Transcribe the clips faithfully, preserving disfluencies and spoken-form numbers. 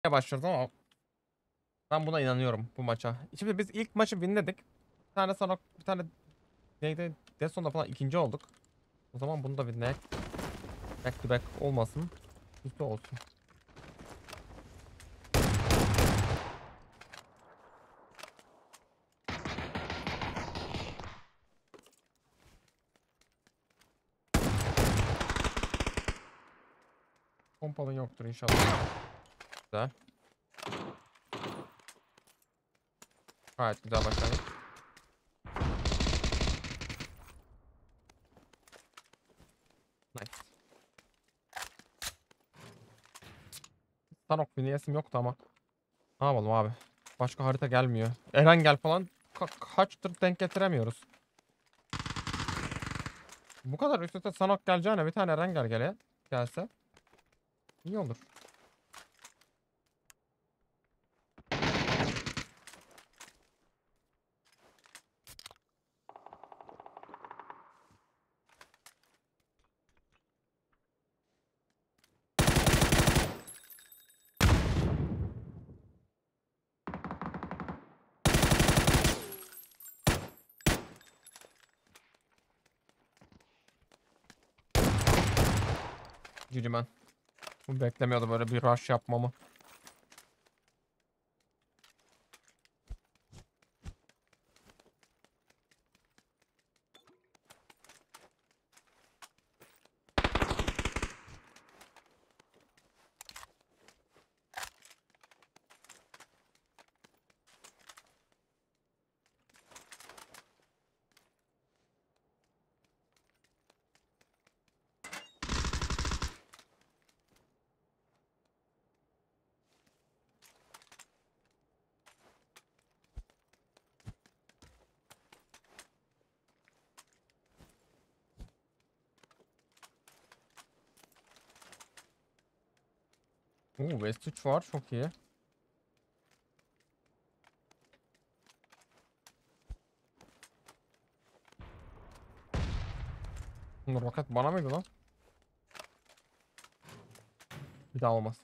başlıyoruz ama ben buna inanıyorum bu maça. Şimdi biz ilk maçı winledik. Bir tane sonra bir tane neydi? Deson'da falan ikinci olduk. O zaman bunu da winleyek. Back to back olmasın. Üstü olsun. Pompalı yoktur inşallah. Güzel. Gayet güzel başladık. Nice. Sanok winleyesim yoktu ama. Ne yapalım abi? Başka harita gelmiyor. Eren gel falan ka kaçtır denk getiremiyoruz. Bu kadar üst üste Sanok geleceğine bir tane Eren gel gele gelse iyi olur. Cicimen. Bu beklemiyordu böyle bir rush yapmamı. Oo, West üç var, çok iyi. Bu roket bana mıydı lan? Bir daha olmaz.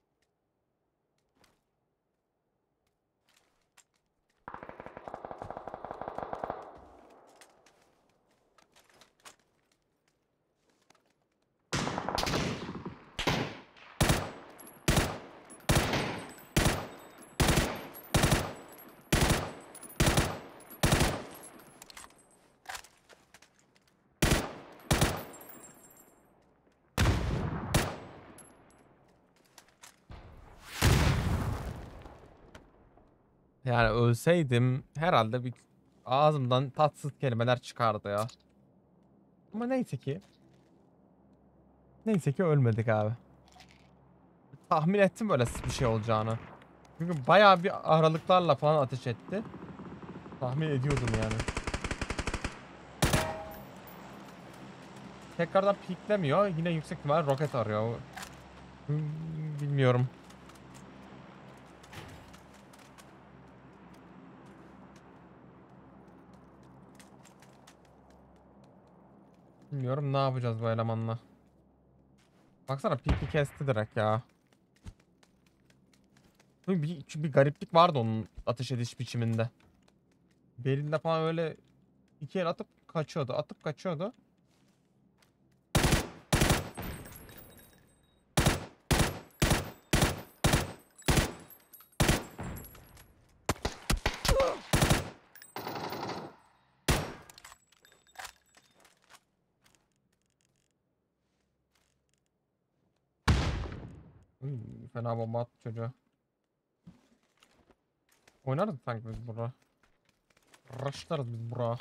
Yani ölseydim herhalde bir ağzımdan tatsız kelimeler çıkardı ya. Ama neyse ki. Neyse ki ölmedik abi. Tahmin ettim böyle bir şey olacağını. Çünkü bayağı bir aralıklarla falan ateş etti. Tahmin ediyordum yani. Tekrardan piklemiyor. Yine yüksek ihtimal roket arıyor. Hmm, Bilmiyorum. Bilmiyorum ne yapacağız bu elemanla. Baksana piki kesti direkt ya. Bir, bir, bir gariplik vardı onun ateş ediş biçiminde. Belinde falan öyle iki el atıp kaçıyordu. Atıp kaçıyordu. Hmm, fena bomba attı çocuğa. Oynarız sanki biz bura. Rushlarız biz bura.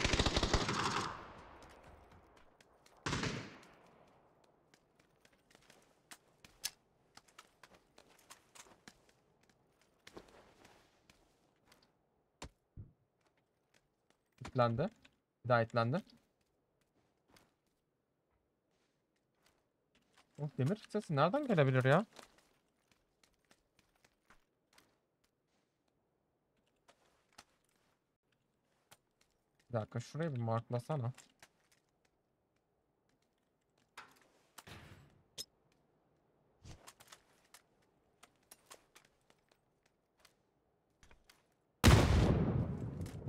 İtlendi. Bir daha itlendi. Oh, demir sesi nereden gelebilir ya? Bir dakika şurayı bir marklasana.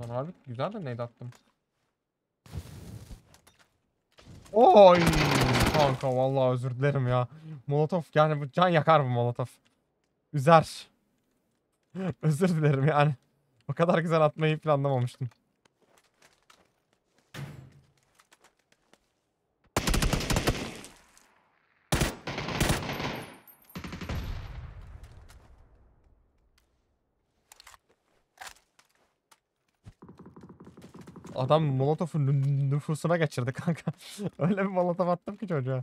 Harbi güzel de neydi attım. Oy kanka vallahi özür dilerim ya. Molotof yani bu can yakar bu molotof. Üzer. Özür dilerim yani. O kadar güzel atmayı planlamamıştım. Adam molotofu nü- nüfusuna geçirdi kanka. Öyle bir molotof attım ki çocuğa.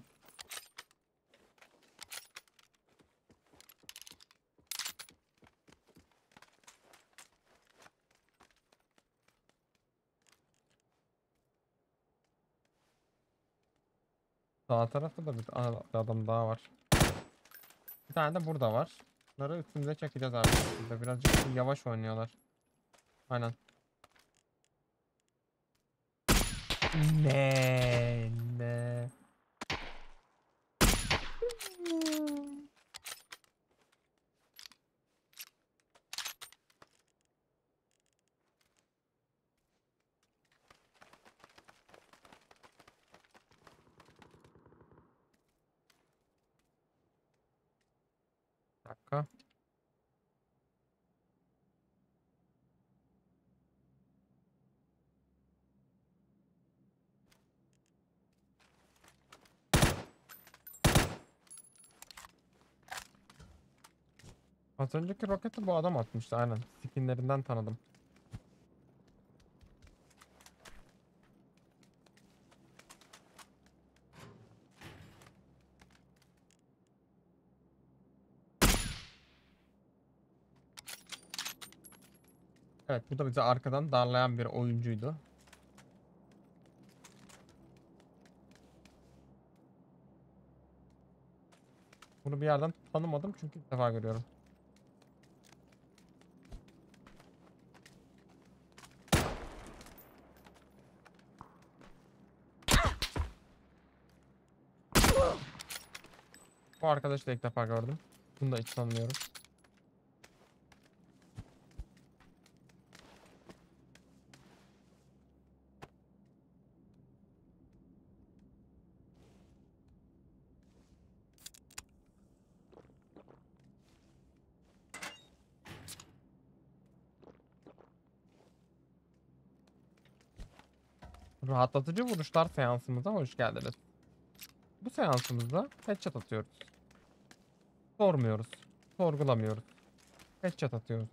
Sağ tarafta da bir, Aa, bir adam daha var. Bir tane de burada var. Bunları üstümüze çekeceğiz abi. Burada birazcık yavaş oynuyorlar. Aynen. Ne ne. Bir dakika. Az önceki roketi bu adam atmıştı aynen. Skinlerinden tanıdım. Evet bu da bizi arkadan darlayan bir oyuncuydu. Bunu bir yerden tanımadım çünkü ilk defa görüyorum. Bu arkadaşı da ilk defa gördüm. Bunu da hiç tanımıyorum. Rahatlatıcı vuruşlar seansımıza hoş geldiniz. Bu seansımızda headshot atıyoruz. Sormuyoruz. Sorgulamıyoruz. Headshot atıyoruz.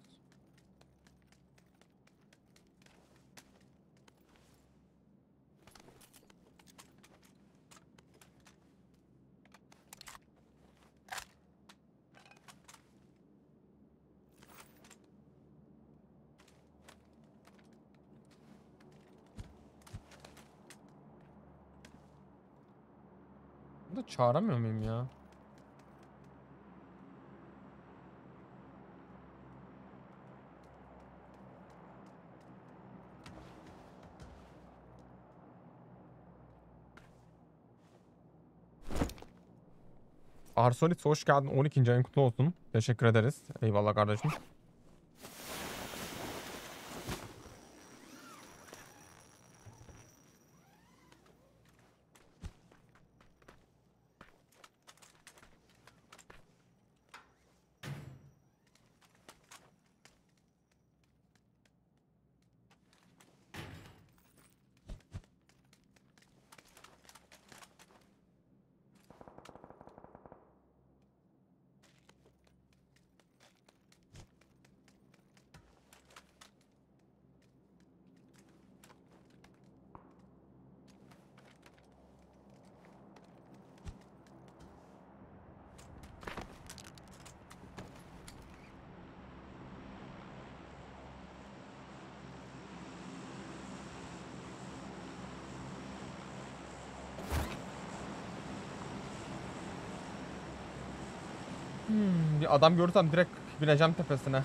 Bunu da çağıramıyor muyum ya? Arsolit hoş geldin. on ikinci ayın kutlu olsun. Teşekkür ederiz. Eyvallah kardeşim. Hmm, bir adam görürsem direkt bineceğim tepesine.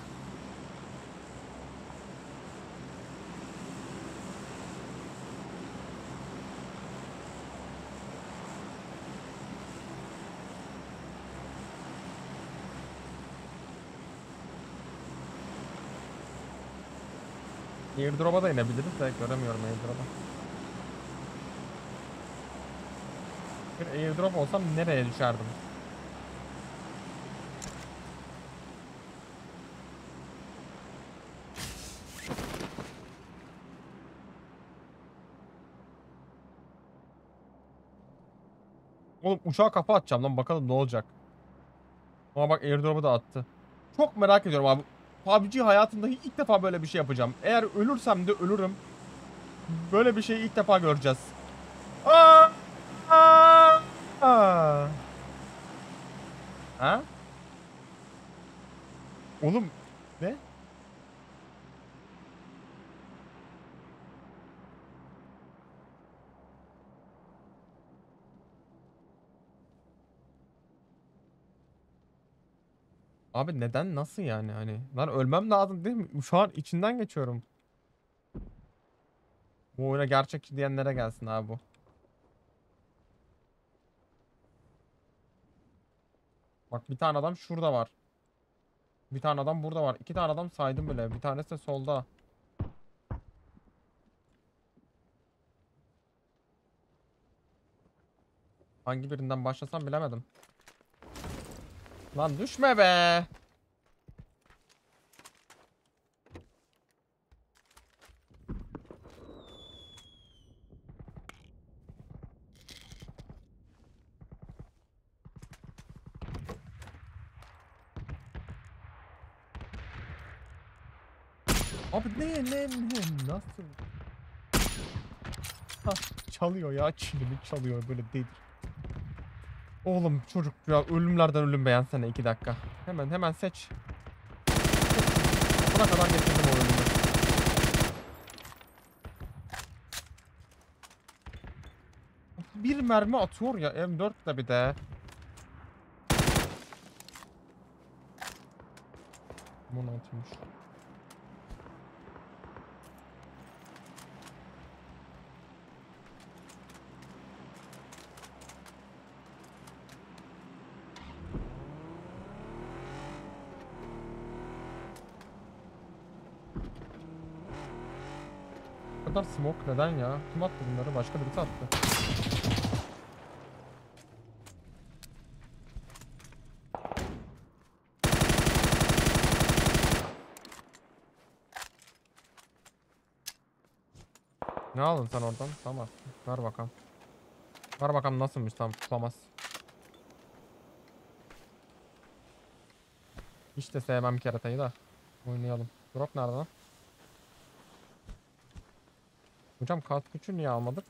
Airdrop'a da inebiliriz de göremiyorum airdrop'a. Bir airdrop olsam nereye düşerdim? Oğlum uçağa kafa atacağım lan, bakalım ne olacak. Ama bak airdrop'u da attı. Çok merak ediyorum abi. P U B G hayatımda ilk defa böyle bir şey yapacağım. Eğer ölürsem de ölürüm. Böyle bir şeyi ilk defa göreceğiz. Aa! Aa! Aa! Ha? Oğlum ne? Abi neden, nasıl yani hani? Lan ölmem lazım değil mi? Şu an içinden geçiyorum. Bu oyuna gerçekçi diyenlere gelsin abi bu. Bak bir tane adam şurada var. Bir tane adam burada var. İki tane adam saydım bile. Bir tanesi de solda. Hangi birinden başlasam bilemedim. Lan düşme be. Abi ne ne ne nasıl? Ha, çalıyor ya, çilimi çalıyor böyle değil. Oğlum çocuk ya, ölümlerden ölüm beğensene iki dakika. Hemen hemen seç. Buna kadar getirdim o ölümü. Bir mermi atıyor ya M dört de bir de. Bunu atmış. Bu kadar smoke neden ya? Kim attı bunları? Başka birisi attı. Ne aldın sen oradan? Tamam. Ver bakalım. Ver bakalım nasılmış, tam tutamaz. Hiç de sevmem keratayı da. Oynayalım. Drop nerede lan? Hocam kask gücü niye almadık?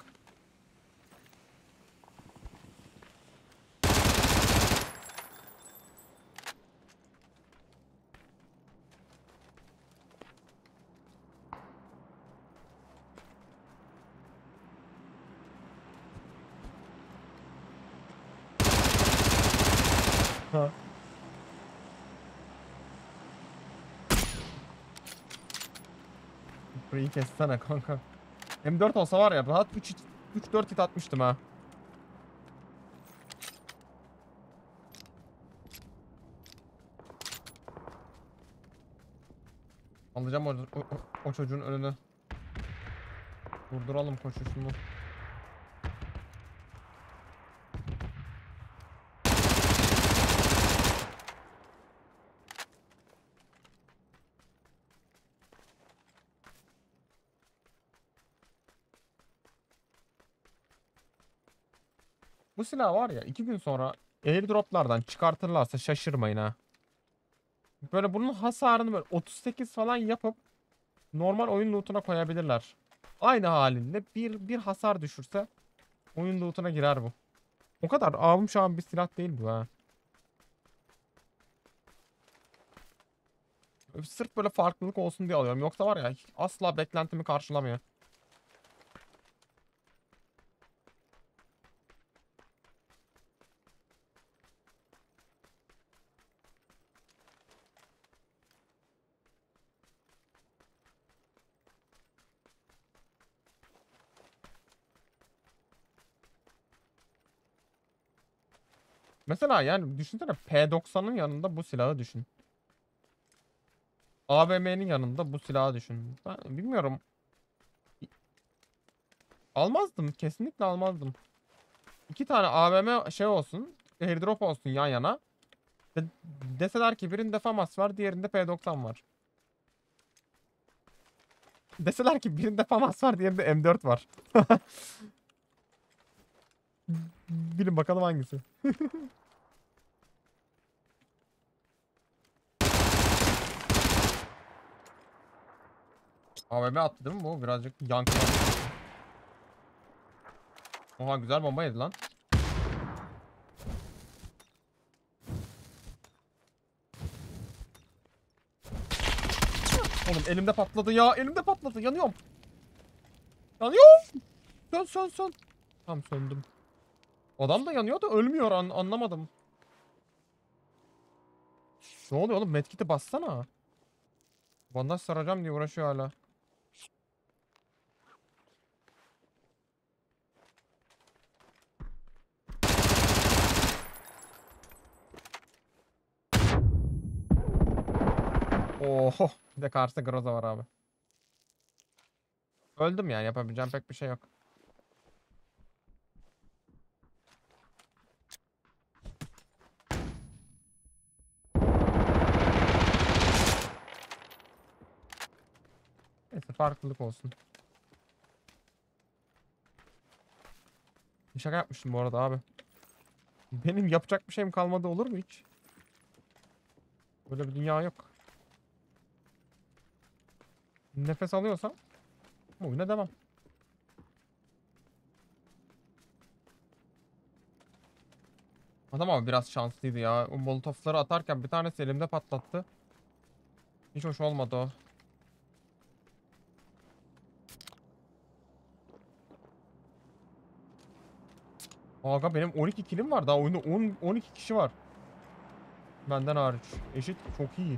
Ha. Burayı kessene kanka. M dört olsa var ya rahat üç dört hit atmıştım ha. Alacağım o, o, o çocuğun önünü. Durduralım koşuşunu. Bu silah var ya, iki gün sonra airdroplardan çıkartırlarsa şaşırmayın ha. Böyle bunun hasarını böyle otuz sekiz falan yapıp normal oyun lootuna koyabilirler. Aynı halinde bir bir hasar düşürse oyun lootuna girer bu. O kadar avım şu an bir silah değil bu ha. Sırf böyle farklılık olsun diye alıyorum. Yoksa var ya asla beklentimi karşılamıyor. Mesela yani düşünsene P doksanın yanında bu silahı düşün. A V M'nin yanında bu silahı düşün. Ben bilmiyorum. Almazdım. Kesinlikle almazdım. İki tane A V M şey olsun. Airdrop olsun yan yana. De deseler ki birinde FAMAS var, diğerinde P doksan var. Deseler ki birinde FAMAS var, diğerinde M dört var. Bilin bakalım hangisi. A V M attı değil mi bu? Birazcık yankı. Oha, güzel bomba yedi lan. Oğlum elimde patladı ya. Elimde patladı. Yanıyorum. Yanıyorum. Sön sön sön. Tamam, söndüm. Adam da yanıyor da ölmüyor. An anlamadım. Ne oluyor oğlum? Medkit'i bassana. Bandaj saracağım diye uğraşıyor hala. Oho. Bir de karşıda Groza var abi. Öldüm yani. Yapabileceğim pek bir şey yok. Neyse, farklılık olsun. Bir şaka yapmıştım bu arada abi. Benim yapacak bir şeyim kalmadı, olur mu hiç? Böyle bir dünya yok. Nefes alıyorsam oyuna devam. Adam ama biraz şanslıydı ya. O molotofları atarken bir tanesi elimde patlattı. Hiç hoş olmadı o. Aga, benim on iki kilim var. Daha oyunda on on iki kişi var. Benden hariç. Eşit, çok iyi.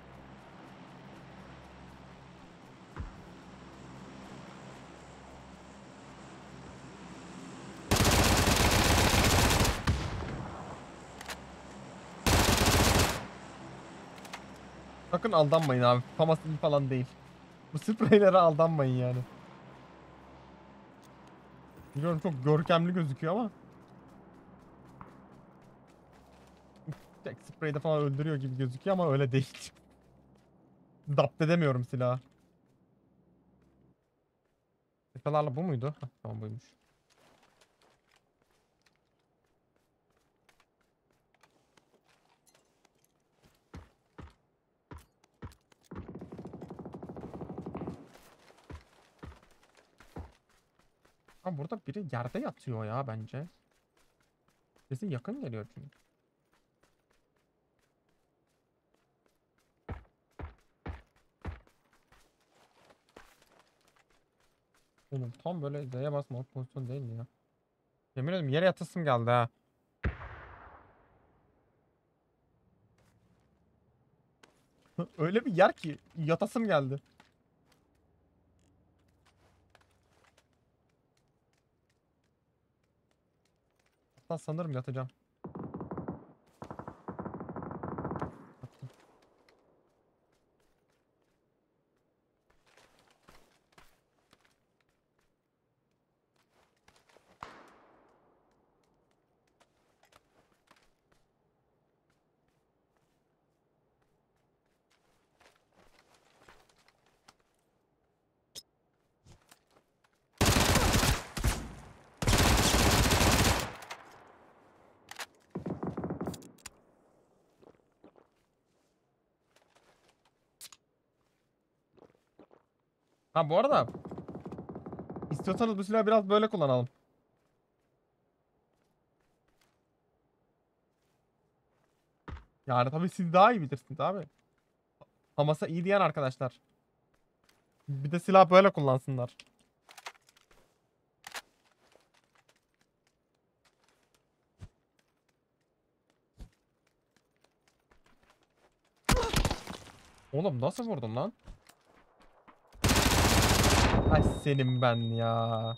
Sakın aldanmayın abi. FAMAS iyi falan değil. Bu spreylere aldanmayın yani. Biliyorum çok görkemli gözüküyor ama tek spreyde falan öldürüyor gibi gözüküyor ama öyle değil. Dapt edemiyorum silahı. Tepelerle bu muydu? Heh, tamam, buymuş. Ama burada biri yerde yatıyor ya bence. Sesi yakın geliyor çünkü. Oğlum tam böyle Z'ye basmalık pozisyon değil mi ya? Yemin ederim yere yatasım geldi ha. Öyle bir yer ki yatasım geldi. Hatta sanırım yatacağım. Ha, bu arada istiyorsanız bu silahı biraz böyle kullanalım. Yani tabii siz daha iyi bilirsiniz abi. Hamas'a iyi diyen arkadaşlar. Bir de silah böyle kullansınlar. Oğlum nasıl vurdun lan? Ay senin ben ya.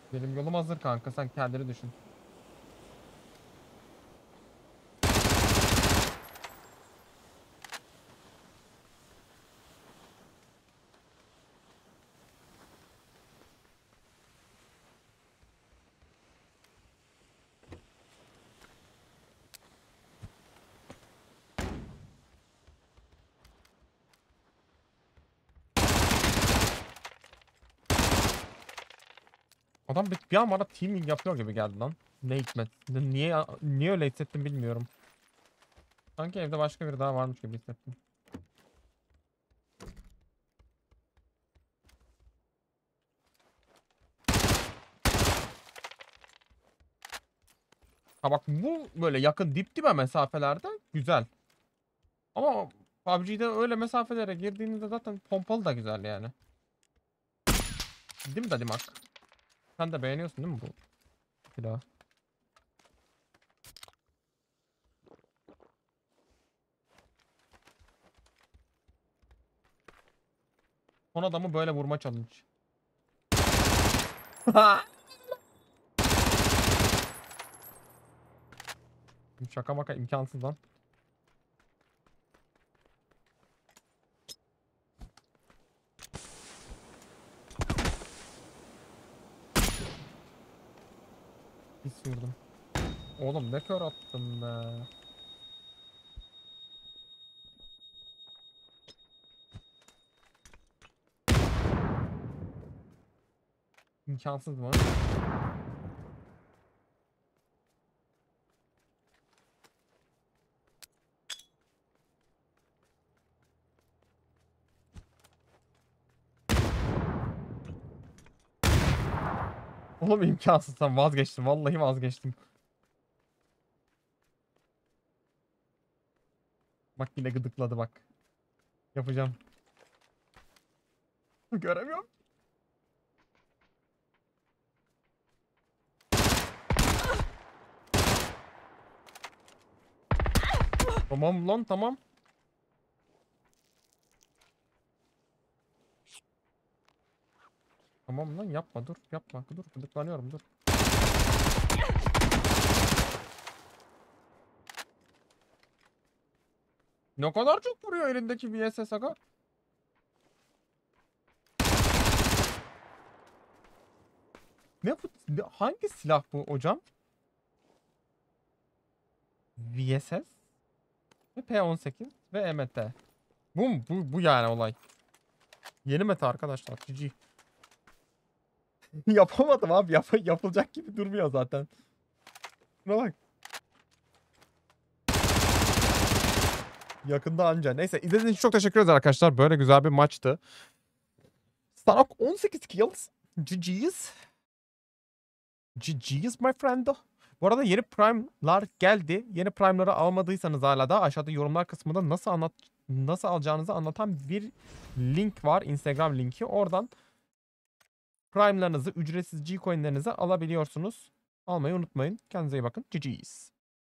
Benim yolum hazır kanka, sen kendini düşün. Adam bir, bir an bana teaming yapıyor gibi geldi lan. Ne hikmet. Ne- Niye niye öyle hissettim bilmiyorum. Sanki evde başka biri daha varmış gibi hissettim. Ha bak, bu böyle yakın dip dibe mesafelerde güzel. Ama P U B G'de öyle mesafelere girdiğinizde zaten pompalı da güzel yani. Değil mi Dadimak? Sen de beğeniyorsun değil mi bu silahı? Son adamı böyle vurma challenge. Şaka maka imkansız lan. Pis vurdum. Oğlum ne kör attım be. İmkansız mı? Oğlum imkansız, sen vazgeçtim. Vallahi vazgeçtim. Bak yine gıdıkladı bak. Yapacağım. Göremiyorum. Tamam lan, tamam. Tamam lan, yapma, dur yapma, dur, gıdıklanıyorum, dur. Ne kadar çok vuruyor elindeki V S S aga. Ne bu? ne- Hangi silah bu hocam? V S S ve P on sekiz ve M T. Bu mu? Bu, bu yani olay. Yeni meta arkadaşlar. G G. Yapamadım abi. Yap yapılacak gibi durmuyor zaten. Şuna bak. Yakında anca. Neyse, izlediğiniz için çok teşekkür ederiz arkadaşlar. Böyle güzel bir maçtı. Starok on sekiz kills. G G's. G G's my friend. Bu arada yeni Prime'lar geldi. Yeni Prime'ları almadıysanız hala da aşağıda yorumlar kısmında nasıl anlat nasıl alacağınızı anlatan bir link var. Instagram linki. Oradan Prime'larınızı, ücretsiz G-Coin'lerinizi alabiliyorsunuz. Almayı unutmayın. Kendinize iyi bakın. G G's.